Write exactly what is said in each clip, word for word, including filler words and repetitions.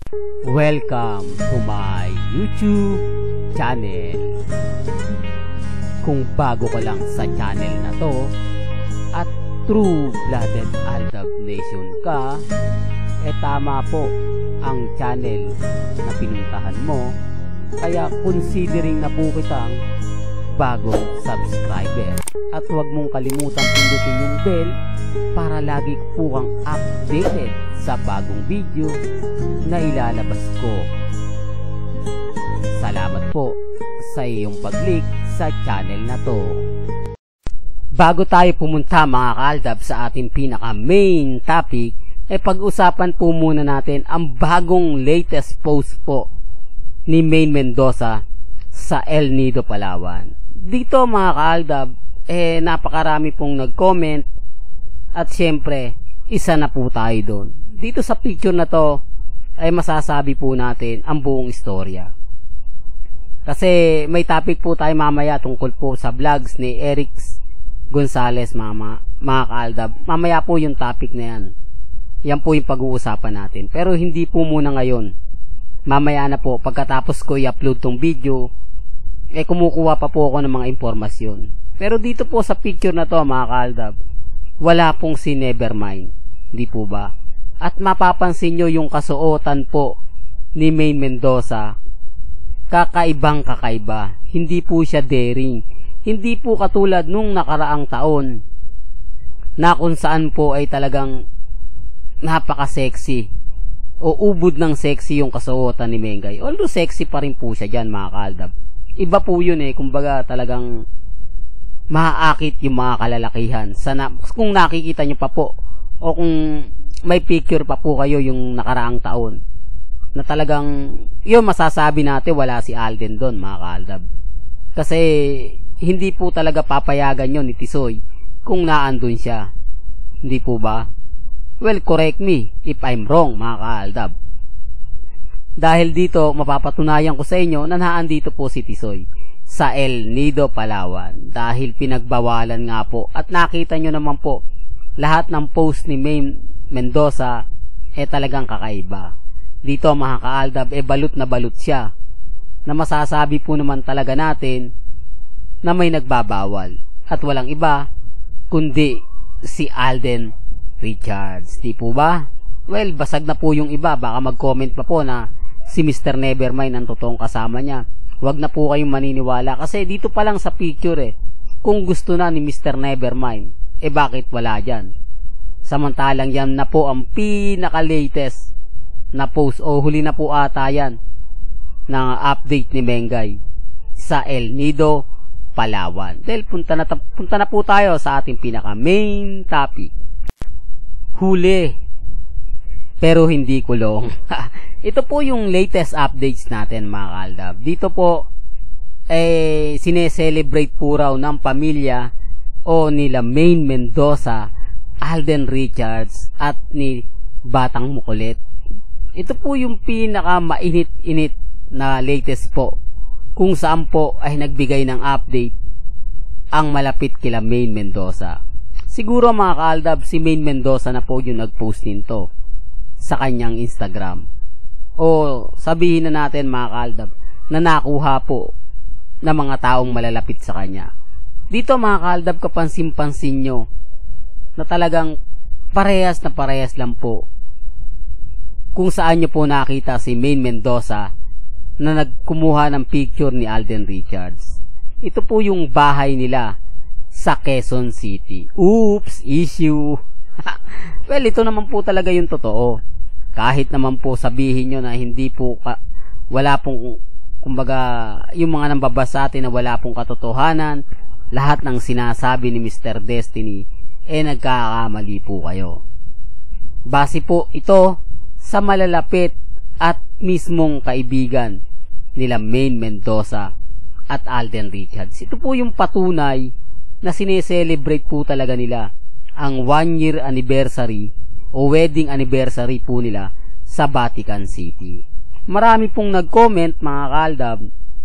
Welcome to my YouTube channel. Kung bago ka lang sa channel na to at true-blooded Aldab Nation ka, eh tama po ang channel na pinuntahan mo, kaya considering na po kitang bagong subscriber. At huwag mong kalimutan pindutin yung bell para lagi po kang updated sa bagong video na ilalabas ko. Salamat po sa iyong pag-click sa channel na to. Bago tayo pumunta mga kaaldab sa ating pinaka main topic, eh pag-usapan po muna natin ang bagong latest post po ni Maine Mendoza sa El Nido, Palawan. Dito mga kaaldab, eh napakarami pong nag-comment at syempre isa na po tayo doon. Dito sa picture na to ay masasabi po natin ang buong istorya. Kasi may topic po tayo mamaya tungkol po sa vlogs ni Eric Gonzalez mama, mga kaaldab. Mamaya po yung topic na yan. Yan po yung pag-uusapan natin. Pero hindi po muna ngayon. Mamaya na po pagkatapos ko i-upload tong video, eh kumukuha pa po ako ng mga impormasyon. Pero dito po sa picture na to mga kaaldab, wala pong si Nevermind. Hindi po ba? At mapapansin nyo yung kasuotan po ni Maine Mendoza. Kakaibang kakaiba. Hindi po siya daring. Hindi po katulad nung nakaraang taon na kung saan po ay talagang napaka-sexy o ubod ng sexy yung kasuotan ni Mengay. Although sexy pa rin po siya dyan mga kaaldab. Iba po yun eh. Kumbaga talagang maaakit yung mga kalalakihan. Sana, kung nakikita nyo pa po o kung may picture pa po kayo yung nakaraang taon na talagang yun masasabi natin wala si Alden doon mga kaaldab. Kasi hindi po talaga papayagan yun ni Tisoy kung naandun siya. Hindi po ba? Well, correct me if I'm wrong mga kaaldab. Dahil dito mapapatunayan ko sa inyo na naandito po si Tisoy sa El Nido, Palawan, dahil pinagbawalan nga po. At nakita nyo naman po lahat ng post ni Maine Mendoza eh talagang kakaiba. Dito mga kaaldab eh balot na balot siya, na masasabi po naman talaga natin na may nagbabawal at walang iba kundi si Alden Richards. Di po ba? Well, basag na po yung iba. Baka mag-comment pa po na si Mister Nevermind ang totoong kasama niya. Huwag na po kayong maniniwala kasi dito pa lang sa picture eh, kung gusto na ni Mister Nevermind, eh bakit wala dyan? Samantalang yan na po ang pinaka-latest na post o huli na po ata yan na update ni Mengay sa El Nido, Palawan. Dahil punta na, punta na po tayo sa ating pinaka-main topic. Huli pero hindi kulong. Ito po yung latest updates natin mga kaaldab. Dito po eh sineselebrate po raw ng pamilya o nila Maine Mendoza, Alden Richards at ni Batang Mukulit. Ito po yung pinaka mainit-init na latest po kung saan po ay nagbigay ng update ang malapit kila Maine Mendoza. Siguro mga kaaldab si Maine Mendoza na po yung nagpost nito sa kanyang Instagram. O sabihin na natin mga kaaldab na nakuha po ng mga taong malalapit sa kanya. Dito mga kaaldab, kapansin-pansin nyo na talagang parehas na parehas lang po kung saan nyo po nakita si Maine Mendoza na nagkumuha ng picture ni Alden Richards. Ito po yung bahay nila sa Quezon City. Oops, issue. Well, ito naman po talaga yung totoo. Kahit naman po sabihin nyo na hindi po ka, wala pong, kumbaga, yung mga nambabasa atin na wala pong katotohanan, lahat ng sinasabi ni Mister Destiny, eh nagkakamali po kayo. Base po ito sa malalapit at mismong kaibigan nila Maine Mendoza at Alden Richards. Ito po yung patunay na sineselebrate po talaga nila ang one year anniversary o wedding anniversary po nila sa Vatican City. Marami pong nag-comment mga kaaldab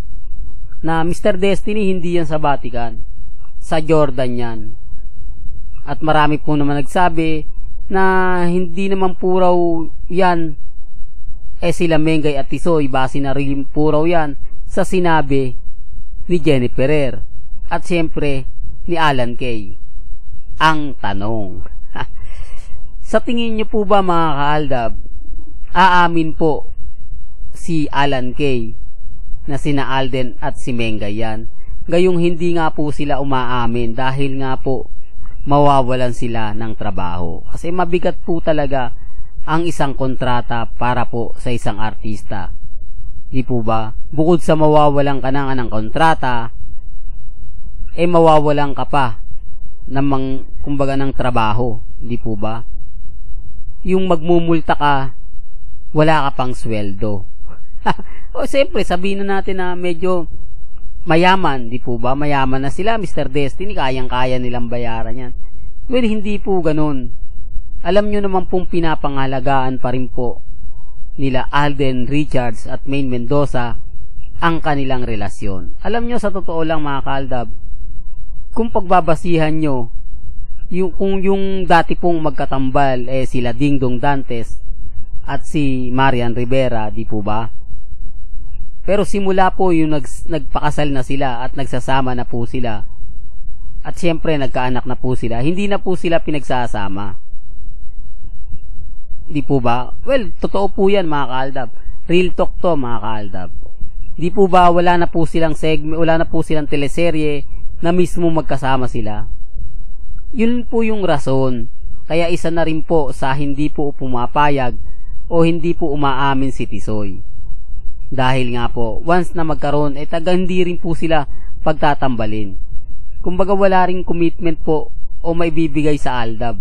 na Mister Destiny hindi yan sa Vatican, sa Jordan yan. At marami po naman nagsabi na hindi naman po raw yan Eh sila Mengay at Tisoy, base na rin po raw yan sa sinabi ni Jenny Ferrer at siyempre ni Alan Kay. Ang tanong, sa tingin niyo po ba mga kaaldab, aamin po si Alan Kay na sina Alden at si Mengay yan? Gayong hindi nga po sila umaamin dahil nga po mawawalan sila ng trabaho. Kasi mabigat po talaga ang isang kontrata para po sa isang artista. Di po ba? Bukod sa mawawalan ka na ng kontrata, eh mawawalan ka pa ng mang, kumbaga ng trabaho. Di po ba? Yung magmumulta ka, wala ka pang sweldo. O siyempre, sabihin na natin na medyo mayaman, di po ba? Mayaman na sila, Mister Destiny, kayang-kaya nilang bayaran yan. Well, hindi po ganun. Alam nyo naman pong pinapangalagaan pa rin po nila Alden Richards at Maine Mendoza ang kanilang relasyon. Alam nyo, sa totoo lang mga kaaldab, kung pagbabasihan nyo, yung, kung yung dati pong magkatambal, eh sila Dingdong Dantes at si Marian Rivera, di po ba? Pero simula po yung nag, nagpakasal na sila at nagsasama na po sila at syempre nagkaanak na po sila, hindi na po sila pinagsasama. Di po ba? Well, totoo po yan mga kaaldab. Real talk to mga kaaldab. Di po ba wala na po silang segment, wala na po silang teleserye na mismo magkasama sila? Yun po yung rason. Kaya isa na rin po sa hindi po pumapayag o hindi po umaamin si Tisoy. Dahil nga po, once na magkaroon, eh taga hindi rin po sila pagtatambalin. Kumbaga wala ring commitment po o may bibigay sa Aldab.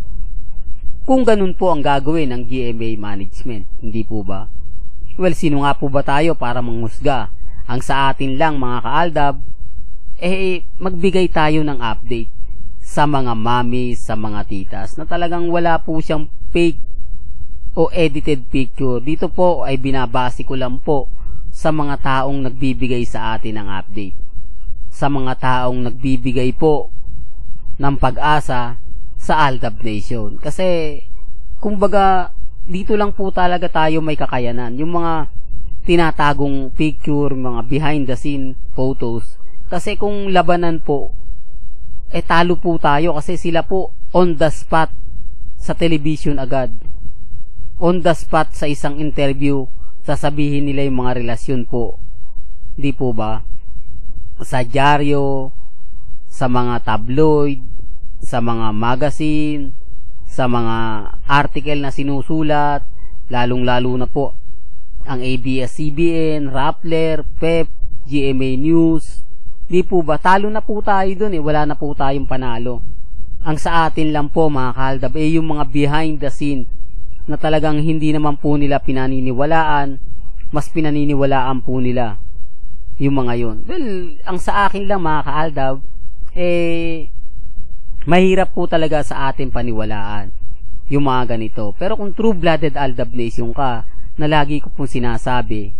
Kung ganun po ang gagawin ng G M A management, hindi po ba? Well, sino nga po ba tayo para mangusga? Ang sa atin lang mga kaaldab, eh magbigay tayo ng update sa mga mami, sa mga titas na talagang wala po siyang fake o edited picture. Dito po ay binabase ko lang po sa mga taong nagbibigay sa atin ng update, sa mga taong nagbibigay po ng pag-asa sa Aldab Nation. Kasi kumbaga dito lang po talaga tayo may kakayanan. Yung mga tinatagong picture, mga behind the scene photos. Kasi kung labanan po, eh talo po tayo kasi sila po on the spot sa television agad. On the spot sa isang interview, sasabihin nila yung mga relasyon po. Di po ba? Sa dyaryo, sa mga tabloid, sa mga magazine, sa mga article na sinusulat, lalong-lalo na po ang A B S C B N, Rappler, P E P, G M A News. Di po ba? Talo na po tayo dun eh. Wala na po tayong panalo. Ang sa atin lang po mga kaaldab, eh yung mga behind the scene na talagang hindi naman po nila pinaniniwalaan, mas pinaniniwalaan po nila yung mga yun. Well, ang sa akin lang mga kaaldab, eh mahirap po talaga sa atin paniwalaan yung mga ganito. Pero kung true-blooded Aldab Nation ka, na lagi ko pong sinasabi,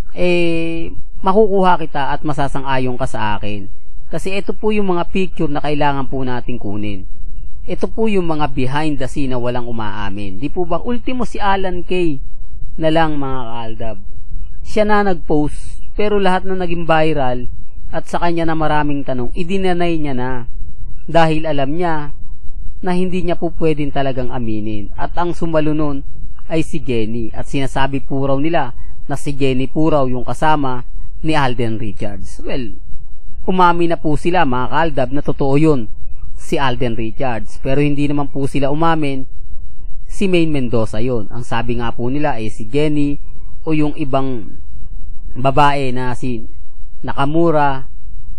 eh makukuha kita at masasang-ayon ka sa akin. Kasi ito po yung mga picture na kailangan po natin kunin. Ito po yung mga behind the scene na walang umaamin. Di po ba? Ultimo si Alan Kay na lang mga kaaldab. Siya na nag-post, pero lahat na naging viral at sa kanya na maraming tanong, idinanay niya na. Dahil alam niya na hindi niya po pwedeng talagang aminin. At ang sumalo nun ay si Jenny. At sinasabi po raw nila na si Jenny po raw yung kasama ni Alden Richards. Well, umami na po sila mga kaaldab na totoo yun, si Alden Richards. Pero hindi naman po sila umamin, si Maine Mendoza yun. Ang sabi nga po nila ay si Jenny o yung ibang babae na si Nakamura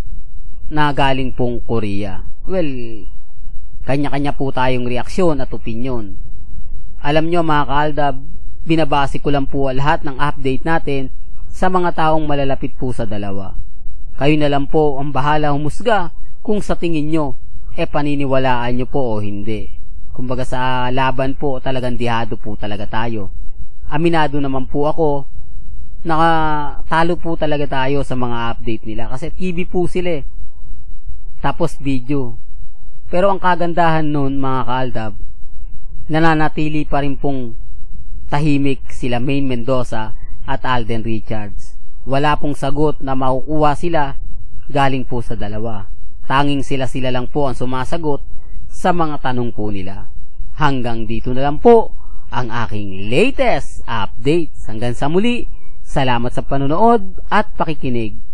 na galing pong Korea. Well, kanya-kanya po tayong reaksyon at opinyon. Alam nyo mga kaaldab, binabase ko lang po lahat ng update natin sa mga taong malalapit po sa dalawa. Kayo na lang po ang bahala humusga kung sa tingin nyo, eh paniniwalaan nyo po o hindi. Kumbaga sa laban po, talagang dihado po talaga tayo. Aminado naman po ako, nakatalo po talaga tayo sa mga update nila. Kasi T V po sila eh. Tapos video. Pero ang kagandahan nun mga kaaldab, nananatili pa rin pong tahimik sila Maine Mendoza at Alden Richards. Wala pong sagot na makukuha sila galing po sa dalawa. Tanging sila-sila lang po ang sumasagot sa mga tanong po nila. Hanggang dito na lang po ang aking latest updates. Hanggang sa muli, salamat sa panonood at pakikinig.